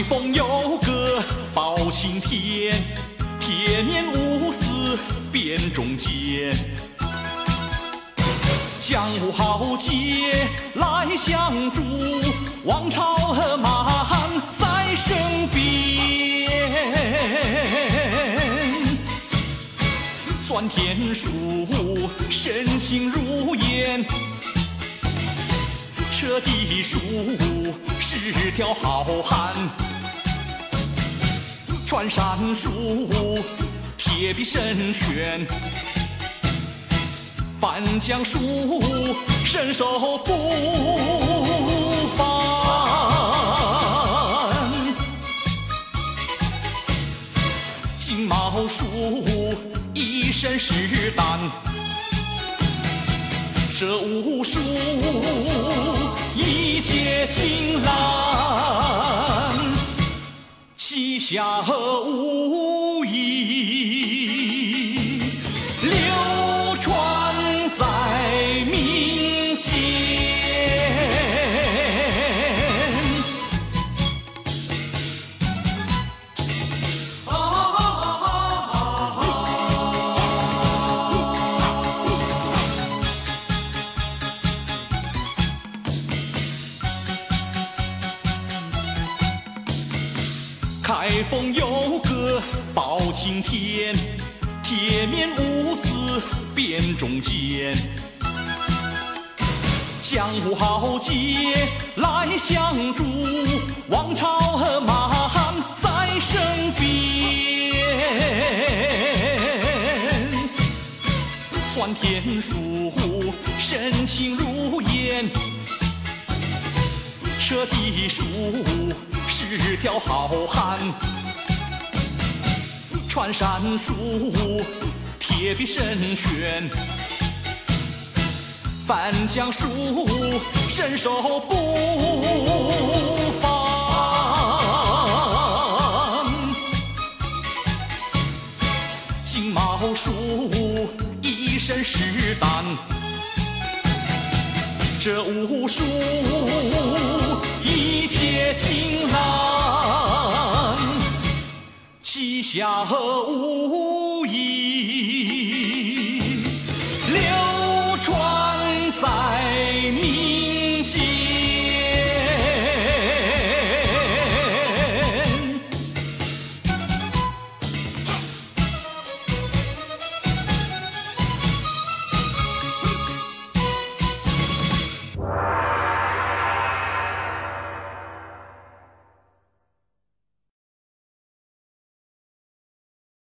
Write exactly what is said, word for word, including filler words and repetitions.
风有歌报青天，铁面无私辨忠奸。江湖豪杰来相助，王朝和马汉在身边。钻天术，身形如烟；彻地术，是条好汉。穿山术，铁壁神拳；翻江术，身手不凡。金毛术，一身是胆。这武术一解金兰，旗下无疑，流传在民间。开封有歌报青天，铁面无私辨忠奸。江湖豪杰来相助，王朝和马汉在身边。钻天术，身形如烟；彻地术，是条好汉。穿山术，铁壁神拳；翻江术，身手不凡。金毛术，一身是胆。这武术一解金兰，旗下无